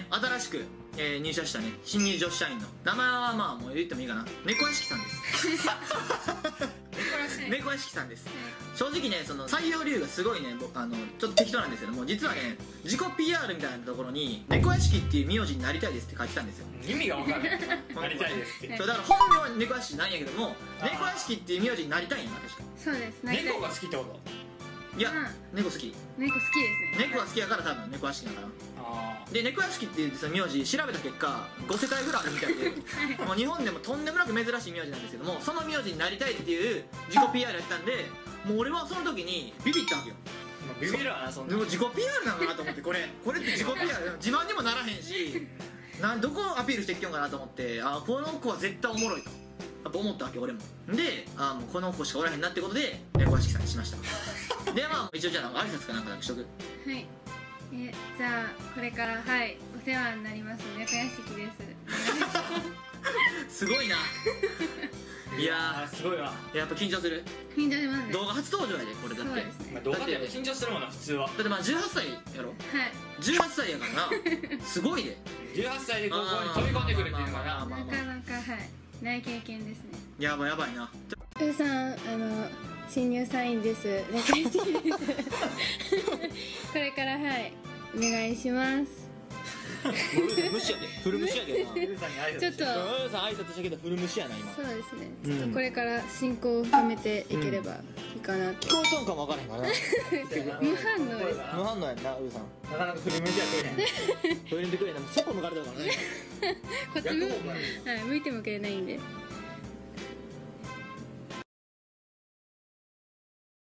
ね、新しく、入社したね、新入女子社員の名前はまあもう言ってもいいかな、猫屋敷さんです猫屋敷さんです。正直ね、その採用理由がすごいね、ちょっと適当なんですけども、実はね、自己 PR みたいなところに猫屋敷っていう名字になりたいですって書いてたんですよ。 意味が分からないなりたいですってそうだから本名は猫屋敷なんやけども、猫屋敷っていう名字になりたいんやな、確か。 そうです、なりたい。 猫が好きってこといや、猫好き。 猫好きですね。 猫が好きやから多分猫屋敷だから。 あで、猫屋敷っていうその名字調べた結果5世帯ぐらいあるみたいでもう日本でもとんでもなく珍しい名字なんですけども、その名字になりたいっていう自己 PR やったんで、もう俺はその時にビビったわけよ。 あビビるわなそんなでも自己 PR なんかなと思って、これって自己 PR 自慢にもならへんし、どこをアピールしていきよんかなと思って、この子は絶対おもろいとやっぱ思ったわけ俺も。で、もうこの子しかおらへんなってことで猫屋敷さんにしましたで、まあ一応じゃあ挨拶かなんかだけしとく。 はい。じゃあこれからはいお世話になります猫屋敷です。 すごいないやすごいわー、やっぱ緊張する。 緊張しますね。 動画初登場やでこれだって。 そうですね。 動画でも緊張するもんな普通は。 だってまあ18歳やろ。 はい。 18歳やからなすごいで。 18歳で高校に飛び込んでくるっていうのがななかなかはいない経験ですね。 やばいな。 うーさん新入社員です。猫屋敷です。これからはいお願いします。 無視やで、フル無視やでな。 ゆうさんに挨拶ちょっとうんさん挨拶したけどフル無視やな今。 そうですね。ちょっとこれから進行を深めていければいいかなと。 聞こえとんかも分からへんからな無反応です。 無反応やんな、うーさん。 なかなか振り向いてはくれへんトイレでくれな、そこ向かれたからねこっち向いてもくれないんで。